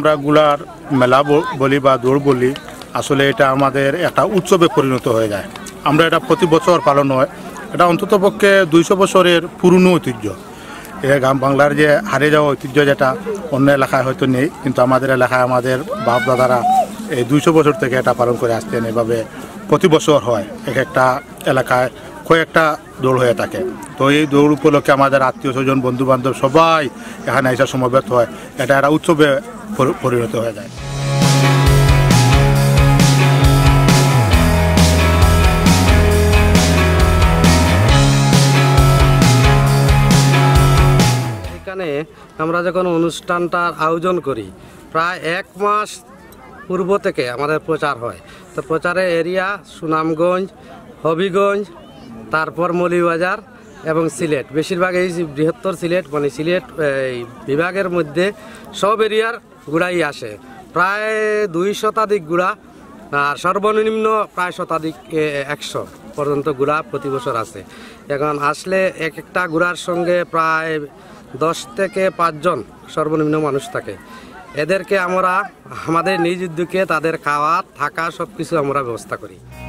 আমরা গুলার মেলা বলি বা দৌড় বলি, আসলে এটা আমাদের একটা উৎসবে পরিণত হয়ে যায়। আমরা এটা প্রতি বছর পালন হয়। এটা অন্ততপক্ষে 200 বছরের পুরনো ঐতিহ্য। গ্রাম বাংলার যে হারিয়ে যাওয়া ঐতিহ্য, যেটা অন্য এলাকায় হয়তো নেই, কিন্তু আমাদের এলাকায় আমাদের বাপ দাদারা এই 200 বছর থেকে এটা পালন করে আসতেন। এভাবে প্রতি বছর হয়, এক একটা এলাকায় কয়েকটা দৌড় হয়ে থাকে। তো এই দৌড় উপলক্ষে আমাদের আত্মীয় স্বজন, বন্ধু বান্ধব সবাই এখানে এসে সমবেত হয়। এটা একটা উৎসবে পরিণত হয়ে যায়। এখানে আমরা যখন অনুষ্ঠানটার আয়োজন করি, প্রায় 1 মাস পূর্ব থেকে আমাদের প্রচার হয়। তো প্রচারের এরিয়া সুনামগঞ্জ, হবিগঞ্জ, তারপর মৌলভীবাজার এবং সিলেট। বেশিরভাগ এই বৃহত্তর সিলেট, মানে সিলেট এই বিভাগের মধ্যে সব এরিয়ার গুড়াই আসে। প্রায় 2 শতাধিক গুড়া, আর সর্বনিম্ন প্রায় 100 পর্যন্ত গুড়া প্রতি বছর আসে। এখন আসলে এক একটা গুড়ার সঙ্গে প্রায় 10 থেকে 5 জন সর্বনিম্ন মানুষ থাকে। এদেরকে আমরা আমাদের নিজ উদ্যোগে তাদের খাওয়া, থাকা সব কিছু আমরা ব্যবস্থা করি।